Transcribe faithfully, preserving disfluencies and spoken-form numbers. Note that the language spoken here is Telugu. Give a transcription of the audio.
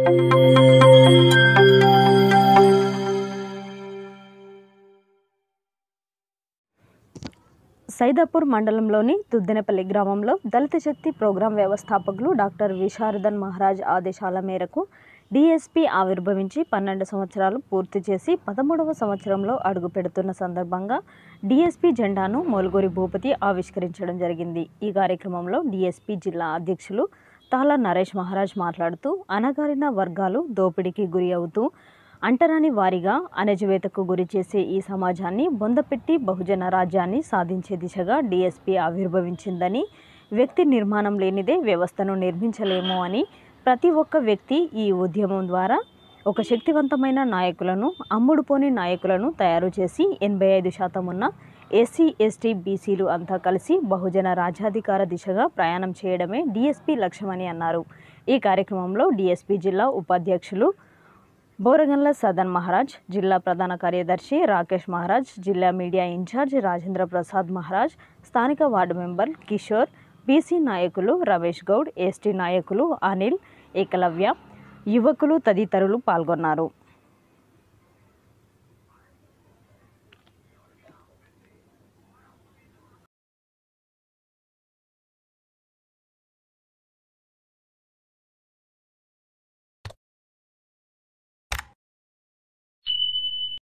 సైదాపూర్ మండలంలోని తుద్దెనపల్లి గ్రామంలో దళిత శక్తి ప్రోగ్రాం వ్యవస్థాపకులు డాక్టర్ విశారదన్ మహారాజ్ ఆదేశాల మేరకు డిఎస్పీ ఆవిర్భవించి పన్నెండు సంవత్సరాలు పూర్తి చేసి పదమూడవ సంవత్సరంలో అడుగు పెడుతున్న సందర్భంగా డిఎస్పీ జెండాను మోలుగూరి భూపతి ఆవిష్కరించడం జరిగింది. ఈ కార్యక్రమంలో డిఎస్పీ జిల్లా అధ్యక్షులు తాలా నరేష్ మహారాజ్ మాట్లాడుతూ అణగారిన వర్గాలు దోపిడీకి గురి అవుతూ అంటరాని వారిగా అణచివేతకు గురి చేసే ఈ సమాజాన్ని బొందపెట్టి బహుజన రాజ్యాన్ని సాధించే దిశగా డిఎస్పీ ఆవిర్భవించిందని, వ్యక్తి నిర్మాణం లేనిదే వ్యవస్థను నిర్మించలేము అని, ప్రతి ఒక్క వ్యక్తి ఈ ఉద్యమం ద్వారా ఒక శక్తివంతమైన నాయకులను, అమ్ముడుపోని నాయకులను తయారు చేసి ఎనభై ఐదు శాతం ఉన్న ఎస్సీ ఎస్టీ బీసీలు అంతా కలిసి బహుజన రాజ్యాధికార దిశగా ప్రయాణం చేయడమే డిఎస్పీ లక్ష్యమని అన్నారు. ఈ కార్యక్రమంలో డిఎస్పీ జిల్లా ఉపాధ్యక్షులు బోరగన్ల సదన్ మహారాజ్, జిల్లా ప్రధాన కార్యదర్శి రాకేష్ మహారాజ్, జిల్లా మీడియా ఇన్ఛార్జ్ రాజేంద్ర ప్రసాద్ మహారాజ్, స్థానిక వార్డు మెంబర్ కిషోర్, బీసీ నాయకులు రమేష్ గౌడ్, ఎస్టీ నాయకులు అనిల్, ఏకలవ్య, యువకులు తదితరులు పాల్గొన్నారు.